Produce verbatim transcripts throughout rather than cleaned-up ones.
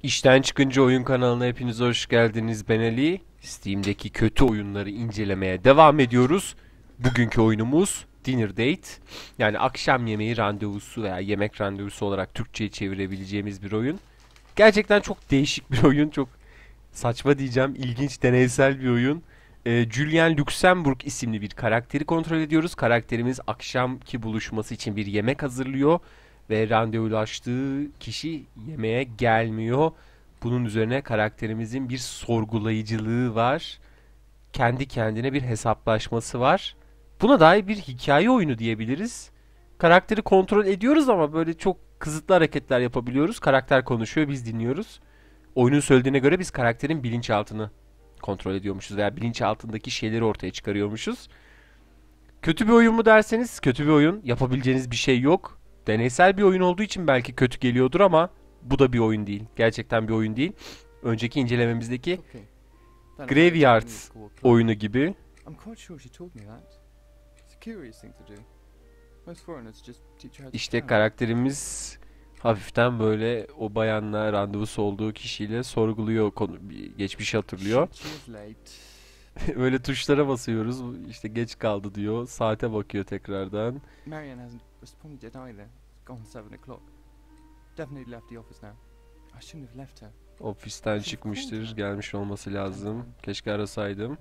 İşten çıkınca oyun kanalına hepiniz hoş geldiniz. Ben Ali. Steam'deki kötü oyunları incelemeye devam ediyoruz. Bugünkü oyunumuz Dinner Date. Yani akşam yemeği randevusu veya yemek randevusu olarak Türkçe'ye çevirebileceğimiz bir oyun. Gerçekten çok değişik bir oyun. Çok saçma diyeceğim. İlginç, deneysel bir oyun. Ee, Julian Luxemburg isimli bir karakteri kontrol ediyoruz. Karakterimiz akşamki buluşması için bir yemek hazırlıyor ve randevulaştığı kişi yemeğe gelmiyor. Bunun üzerine karakterimizin bir sorgulayıcılığı var. Kendi kendine bir hesaplaşması var. Buna dair bir hikaye oyunu diyebiliriz. Karakteri kontrol ediyoruz ama böyle çok kısıtlı hareketler yapabiliyoruz. Karakter konuşuyor, biz dinliyoruz. Oyunun söylediğine göre biz karakterin bilinçaltını kontrol ediyormuşuz veya bilinçaltındaki şeyleri ortaya çıkarıyormuşuz. Kötü bir oyun mu derseniz kötü bir oyun. Yapabileceğiniz bir şey yok. Deneysel bir oyun olduğu için belki kötü geliyordur ama bu da bir oyun değil. Gerçekten bir oyun değil. Önceki incelememizdeki Okay. Then I heard Graveyard Japanese called Club. oyunu gibi. I'm quite sure she told me that. It's a curious thing to do. Most foreigners just teach you how to İşte count. karakterimiz hafiften böyle o bayanla randevusu olduğu kişiyle sorguluyor, konu, geçmişi hatırlıyor. Shit, she is late. Öyle tuşlara basıyoruz. İşte geç kaldı diyor. Saate bakıyor tekrardan. Marianne hasn't responded yet either. It's gone seven o'clock. Definitely left the office now. I shouldn't have left her. Ofisten çıkmıştır. Gelmiş olması lazım. Keşke arasaydım.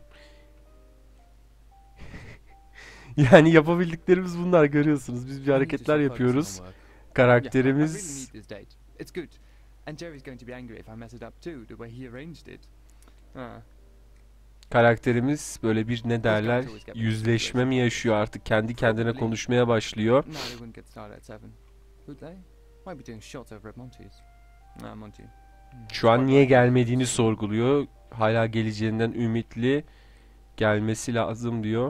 Yani yapabildiklerimiz bunlar, görüyorsunuz. Biz bir hareketler yapıyoruz. Yeah, I, I really Karakterimiz need this date. It's good. And Jerry's going to be angry if I mess it up too, the way he arranged it. Ah. karakterimiz böyle bir ne derler yüzleşme mi yaşıyor artık, kendi kendine konuşmaya başlıyor. No, they wouldn't get started at seven. Would they? Might be doing shots over at Monty's. Ah, Monty. Hmm, Şu an quite niye right. gelmediğini sorguluyor. Hala geleceğinden ümitli. Gelmesi lazım diyor.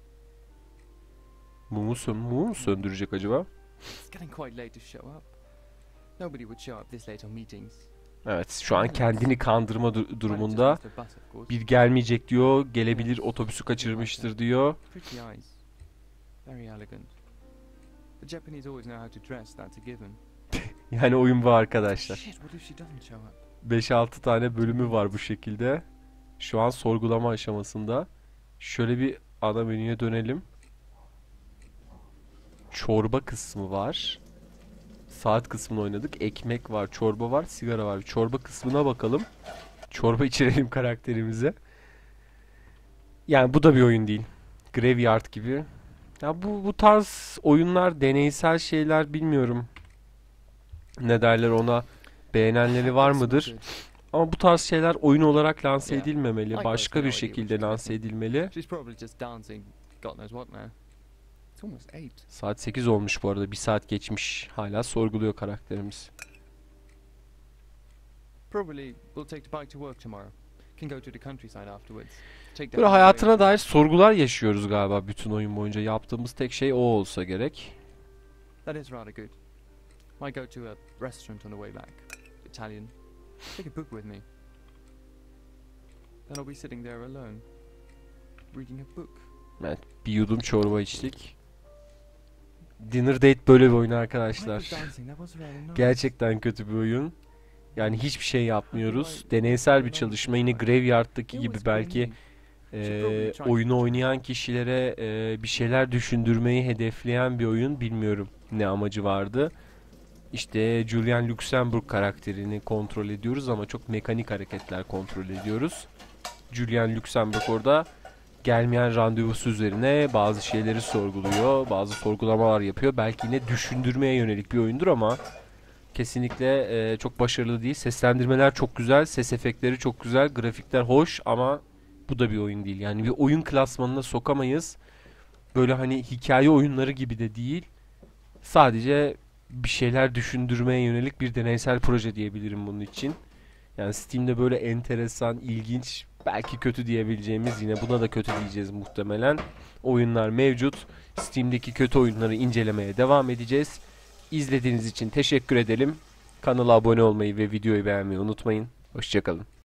Mumu, sön mumu mu söndürecek acaba? It's getting quite late to show up. Nobody would show up this late on meetings. Evet, şu an kendini kandırma du- Might have just durumunda. missed their bus, of course. Bir gelmeyecek diyor, gelebilir, otobüsü kaçırmıştır diyor. Pretty eyes. Very elegant. The Japanese always know how to dress, that's a given. Yani oyun bu arkadaşlar. Shit, what if she doesn't show up? beş altı tane bölümü var bu şekilde. Şu an sorgulama aşamasında. Şöyle bir ana menüye dönelim. Çorba kısmı var. Saat kısmını oynadık. Ekmek var, çorba var, sigara var. Çorba kısmına bakalım. Çorba içirelim karakterimize. Yani bu da bir oyun değil. Graveyard gibi. Ya bu bu tarz oyunlar, deneysel şeyler, bilmiyorum. Ne derler ona? Beğenenleri var It's not mıdır? good. Ama bu tarz şeyler oyun olarak lanse Yeah. edilmemeli. I Başka got bir no idea what şekilde she's lanse thinking. edilmeli. She's probably just dancing. God knows what now. It's almost eight. Saat sekiz olmuş bu arada. Bir saat geçmiş. Hala sorguluyor karakterimiz. Probably we'll take the bike to work tomorrow. Can go to the countryside afterwards. Take Böyle down hayatına the dair sorgular yaşıyoruz galiba bütün oyun boyunca. Yaptığımız tek şey o olsa gerek. That is rather good. Might go to a restaurant on the way back. Italian. Take a book with me. Then I'll be sitting there alone, reading a book. Evet, bir yudum çorba içtik. Dinner Date böyle bir oyun Why arkadaşlar. was dancing? That was very nice. Gerçekten kötü bir oyun. Yani hiçbir şey yapmıyoruz. Deneysel bir çalışma. Yine Graveyard'daki It gibi was belki very e, oyunu oynayan kişilere e, bir şeyler düşündürmeyi hedefleyen bir oyun. Bilmiyorum ne amacı vardı. İşte Julian Luxemburg karakterini kontrol ediyoruz ama çok mekanik hareketler kontrol ediyoruz. Julian Luxemburg orada gelmeyen randevusu üzerine bazı şeyleri sorguluyor, bazı sorgulamalar yapıyor. Belki yine düşündürmeye yönelik bir oyundur ama kesinlikle e, çok başarılı değil. Seslendirmeler çok güzel, ses efektleri çok güzel, grafikler hoş ama bu da bir oyun değil. Yani bir oyun klasmanına sokamayız. Böyle hani hikaye oyunları gibi de değil. Sadece bir şeyler düşündürmeye yönelik bir deneysel proje diyebilirim bunun için. Yani Steam'de böyle enteresan, ilginç, belki kötü diyebileceğimiz, yine buna da kötü diyeceğiz muhtemelen, oyunlar mevcut. Steam'deki kötü oyunları incelemeye devam edeceğiz. İzlediğiniz için teşekkür edelim. Kanala abone olmayı ve videoyu beğenmeyi unutmayın. Hoşça kalın.